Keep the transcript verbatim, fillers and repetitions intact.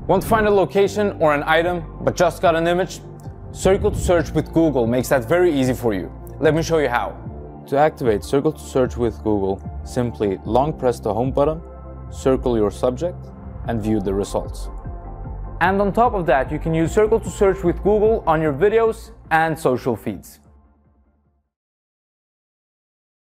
Want to find a location or an item, but just got an image? Circle to search with Google makes that very easy for you. Let me show you how. To activate Circle to search with Google, simply long press the home button, circle your subject, and view the results. And on top of that, you can use Circle to search with Google on your videos and social feeds.